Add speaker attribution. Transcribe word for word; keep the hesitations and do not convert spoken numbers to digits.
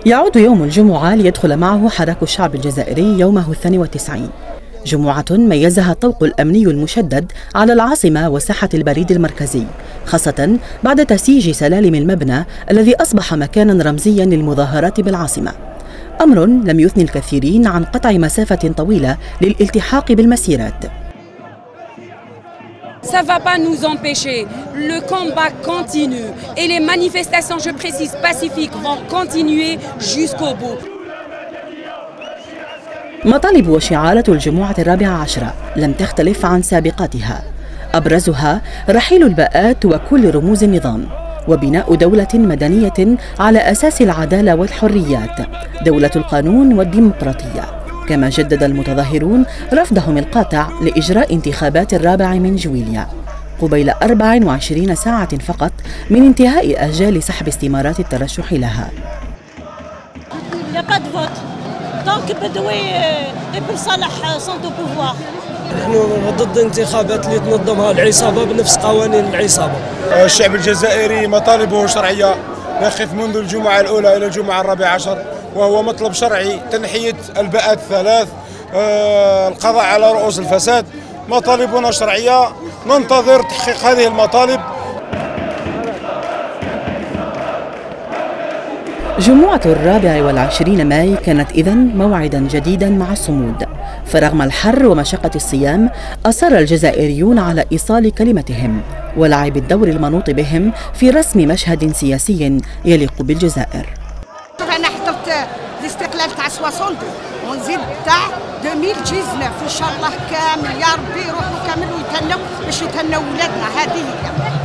Speaker 1: يعود يوم الجمعة ليدخل معه حراك الشعب الجزائري يومه الثاني والتسعين. جمعة ميزها الطوق الأمني المشدد على العاصمة وساحة البريد المركزي، خاصة بعد تسييج سلالم المبنى الذي أصبح مكانا رمزيا للمظاهرات بالعاصمة، أمر لم يثني الكثيرين عن قطع مسافة طويلة للالتحاق بالمسيرات.
Speaker 2: Ça ne va pas nous empêcher. Le combat continue et les manifestations, je précise, pacifiques vont continuer jusqu'au bout.
Speaker 1: مطالب وشعارات الجمعة الرابعة عشرة لم تختلف عن سابقاتها، أبرزها رحيل الباءات وكل رموز النظام، وبناء دولة مدنية على أساس العدالة والحريات، دولة القانون والديمقراطية. كما جدد المتظاهرون رفضهم القاطع لإجراء انتخابات الرابع من جويليا قبيل أربع وعشرين ساعة فقط من انتهاء آجال سحب استمارات الترشح لها.
Speaker 3: نحن ضد انتخابات اللي تنظمها العصابة بنفس قوانين العصابة.
Speaker 4: الشعب الجزائري مطالبه شرعية يقف منذ الجمعة الأولى إلى الجمعة الرابعة عشر، وهو مطلب شرعي: تنحية الباءات الثلاث، آه، القضاء على رؤوس الفساد. مطالبنا شرعية، ننتظر تحقيق هذه المطالب.
Speaker 1: جمعة الرابع والعشرين ماي كانت إذن موعدا جديدا مع الصمود، فرغم الحر ومشقة الصيام أصر الجزائريون على إيصال كلمتهم ولعب الدور المنوط بهم في رسم مشهد سياسي يليق بالجزائر.
Speaker 5: أنا حضرت الاستقلال تاع ستين ونزيد تاع ألفين وتسعطاش، إن شاء الله كامل يا ربي يروحوا كامل ويتهنوا باش يتهنوا ولادنا. هذه هي.